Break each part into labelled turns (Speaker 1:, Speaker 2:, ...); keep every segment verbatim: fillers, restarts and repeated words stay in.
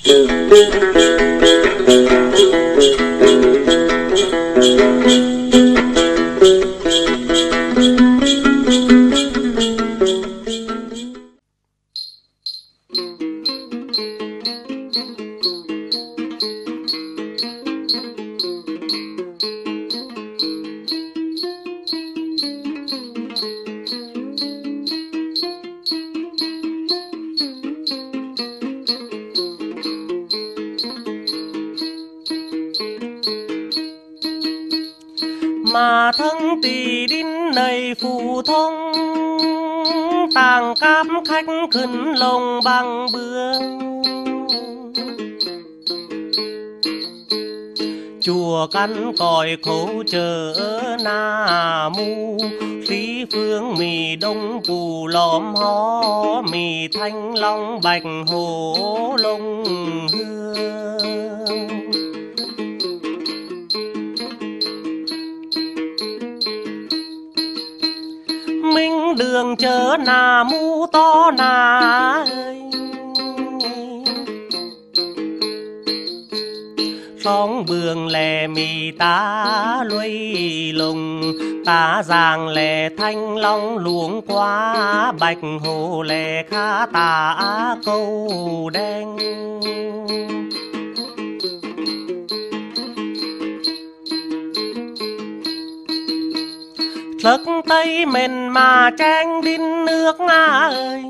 Speaker 1: Mà thân tỳ đinh này phù thông tàng cáp khách khẩn lồng bằng bương chùa căn còi khấu chờ na mu lý phương mì đông phù lõm hó mì thanh long bạch hồ lông hương minh đường chớ nà mu to nà ơi sóng bường lè mì tá luy lùng tá giàng lè thanh long luống quá bạch hồ lè khá tả câu đen lật tây mình mà tranh đinh nước ơi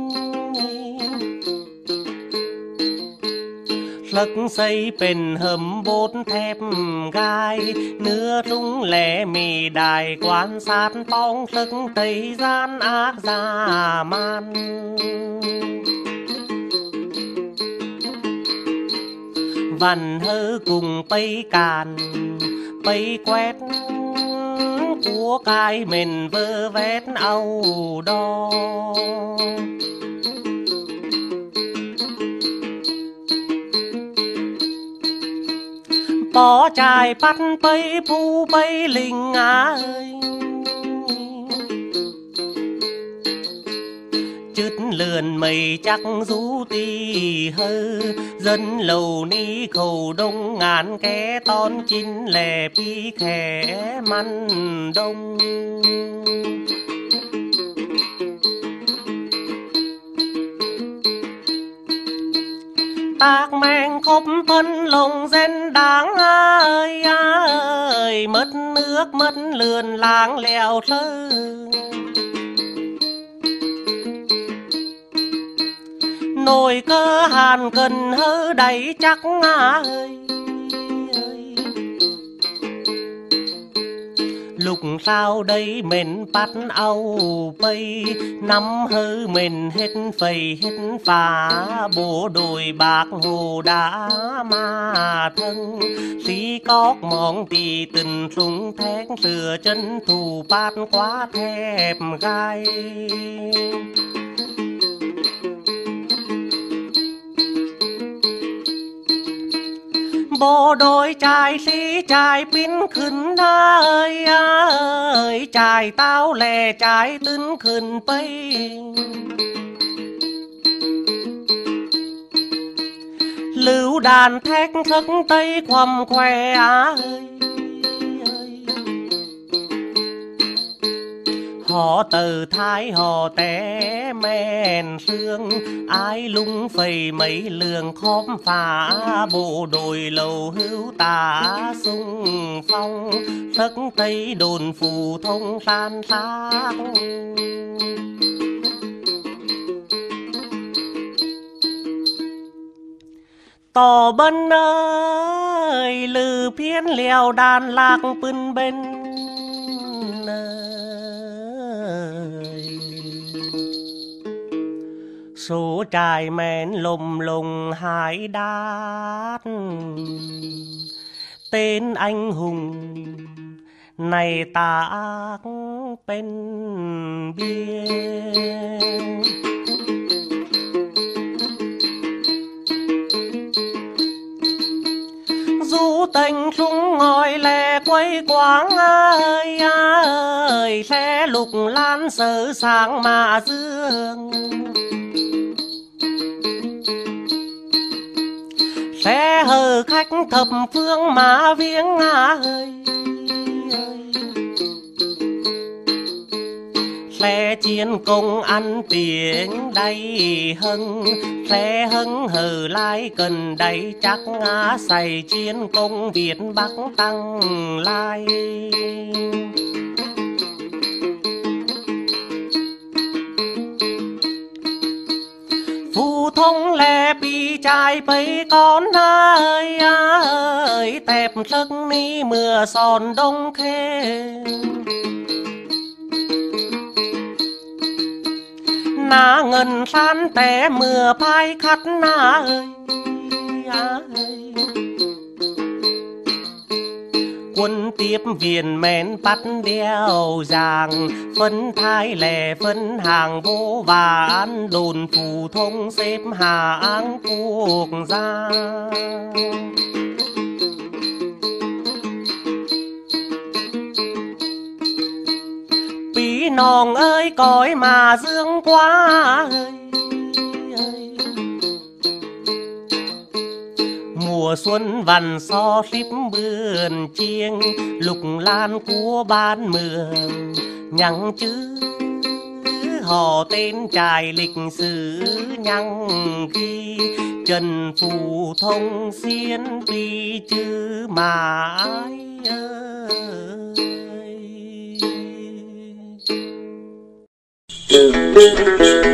Speaker 1: lật xây bên hầm bốt thép gai nưa rung lẻ mì đài quan sát phong lật tây gian ác già man văn hơ cùng tây càn tây quét của cái mình vơ vét âu đo bỏ chài bắt bấy phu bấy linh ơi chứt lườn mây chắc rú tì hơ dân lầu ni khẩu đông ngàn ké ton chín lè pi khẻ măn đông tác men khóc phân lồng gen đáng ơi ơi mất nước mất lườn láng lèo thơ nồi cơ hàn cần hơ đầy chắc ơi lục sao đây mình bắt âu bay nắm hơ mình hết phầy hết phá bộ đồi bạc hồ đã mà thân xí cóc mong tì tình súng thét sửa chân thù bát quá thép gai bộ đôi trai xí trai pin khẩn ơi ơi trai tao lè trai tấn khẩn bay lưu đàn thét thức tây khoằm khoe ơi họ từ thái họ té men xương ai lung phầy mấy lường khóm phá bộ đội lầu hữu tả sung phong thức tây đồn phù thông san sát tò bân ơi lư phiến lèo đàn lạc bưng bên số trai men lùm lùng hải đát tên anh hùng này tác bên biên du tình súng ngồi lè quay quáng ơi ơi xe lục lan sờ sáng mà dương Xe hờ khách thập phương mà viếng ngã ơi. Xe chiến công ăn tiếng đầy hưng, xe hưng hờ lại cần đầy chắc ngã xây chiến công Việt Bắc tăng lai. Phù thông lẹ bị trai bấy con ơi ơi, tẹp sức ni mưa son đông khê. Na ngân san té mưa phai khắt na ơi, ơi. Quân tiếp viên men bắt đeo giàng, phân thái lẻ phân hàng vô vàn, đồn phù thông xếp hạng quốc gia. Bí nòng ơi cõi mà dương quá ơi, ơi. Mùa xuân vằn so xíp bươn chiêng, lục lan của ban mường nhằng chữ họ tên trài lịch sử nhằng ghi. Trần Phù Thông xiên đi chữ mãi ơi.